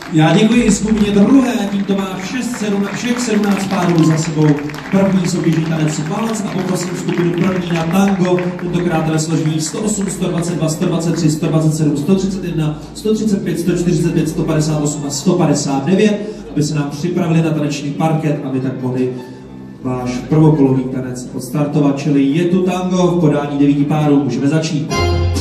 Já děkuji i skupině druhé, tímto má všech 17 párů za sebou první soutěžní tanec Valec a poprosím skupinu první na tango, tentokrát ve složení 108, 122, 123, 127, 131, 135, 145, 158 a 159, aby se nám připravili na taneční parket, aby tak mohli váš prvokolový tanec odstartovat, čili je tu tango v podání 9 párů, můžeme začít.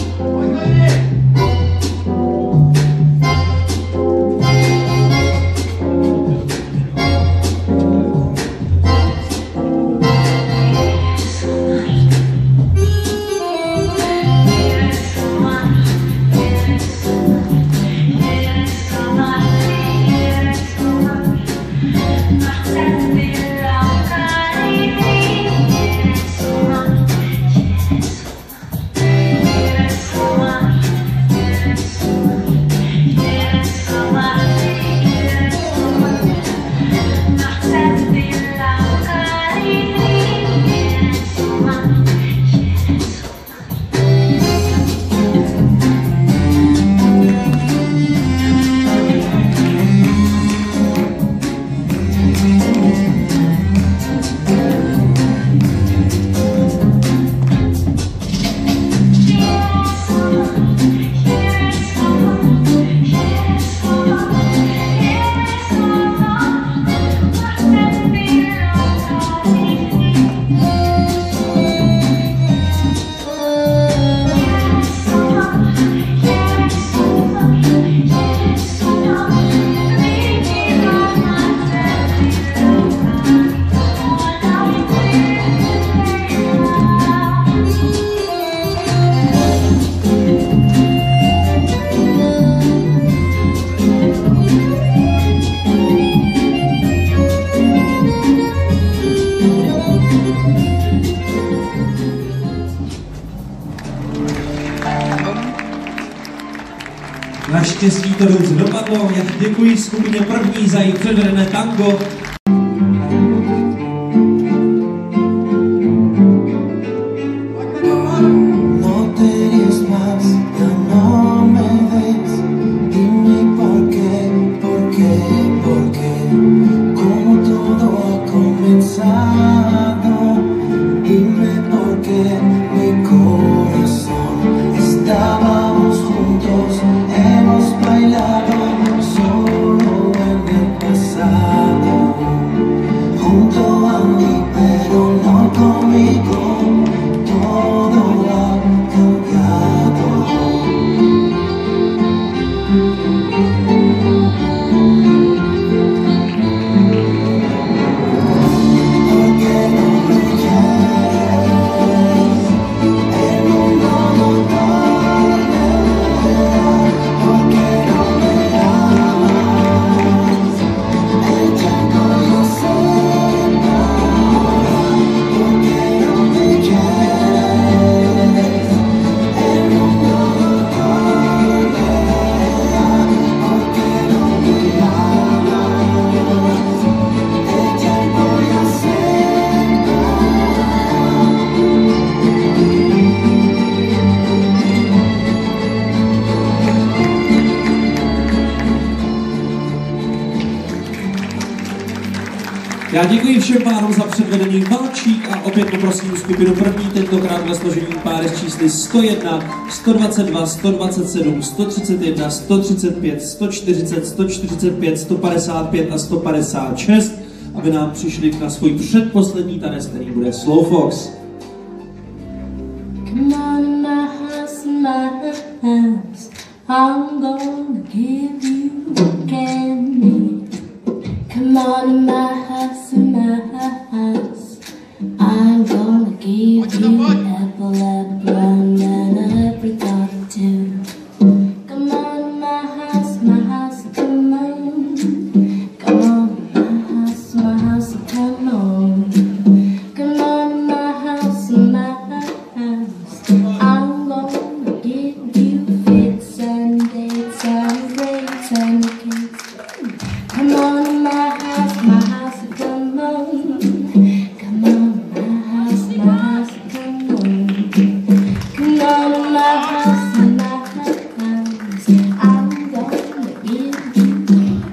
Naštěstí to dobře dopadlo, já děkuji skupině první za jejich předvedené tango. Já děkuji všem párům za předvedený Valčík a opět poprosím skupinu první, tentokrát ve složení páry s čísly 101, 122, 127, 131, 135, 140, 145, 155 a 156, aby nám přišli na svůj předposlední tanec, který bude Slow Fox. Come on my house, I'm gonna give you candy. Come on in my house, I'm gonna give you apple, and apricot too. Come on in my house, come on. Come on in my house, come on. Come on in my house, I'm gonna give you fits and dates and grapes and cakes. Come on in my house, come on. Come on in my house, come on. Come on in my house, I'm gonna give you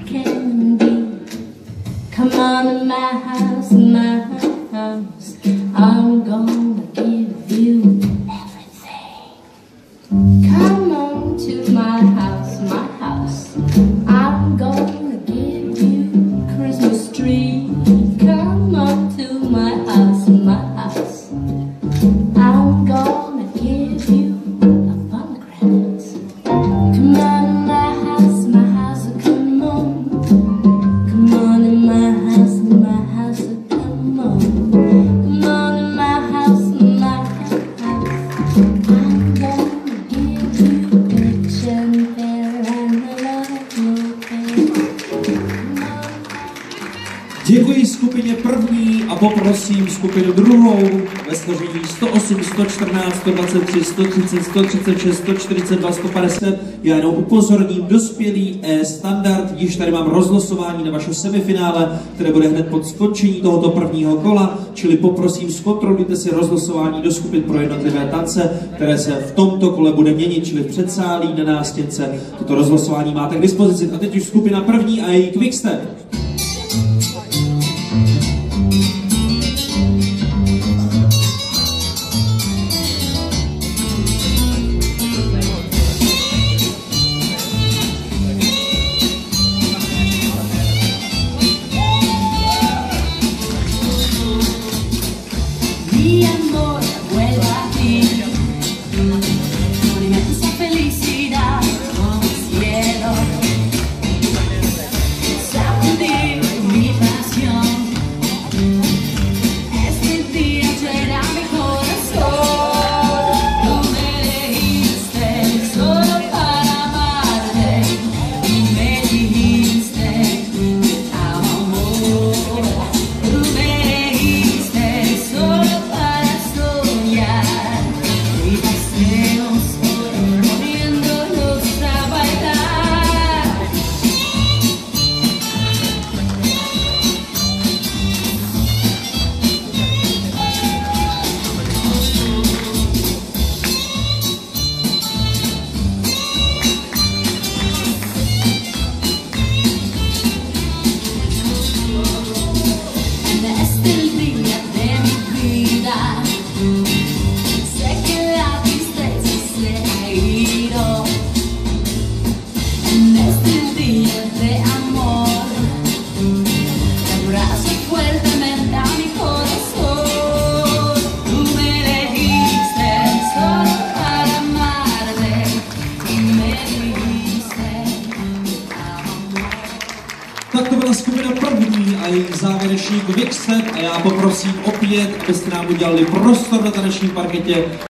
house, my house. I'm gonna give you everything. Come on to my house, my house. I'm gonna give you a Christmas tree. Come on to my house, my house. I'm gonna give you a pomegranate. Come on in my house, come on. Come on in my house, come on. Come on in my house, I'm gonna give you a rich and fair and a lovely pair. Děkuji skupině první a poprosím skupinu druhou ve složení 108, 114, 123, 130, 136, 142, 150. Já jenom upozorním, dospělý standard, již tady mám rozlosování na vaše semifinále, které bude hned pod skončení tohoto prvního kola, čili poprosím, zkontrolujte si rozlosování do skupin pro jednotlivé tance, které se v tomto kole bude měnit, čili v předsálí na nástěnce. Toto rozlosování máte k dispozici. A teď už skupina první a její quickstep. Mi amor, vuelva a ti. Dime esa felicidad como cielo. Sacudir mi pasión. Este día llena mi corazón. Tú me elegiste solo para amarte. Y me dijiste amor. Tú me elegiste solo para soñar. Y paseos poniéndonos a bailar. Este es el día de mi vida. Sé que la tristeza se ha ido. Este es el día de amor. Te abrazo fuertemente a mi corazón. Tú me elegiste solo para amarte. Y me dijiste amor. Tak to byla skupina první a její závěrečný quickstep a já poprosím opět, abyste nám udělali prostor na tanečním parketě.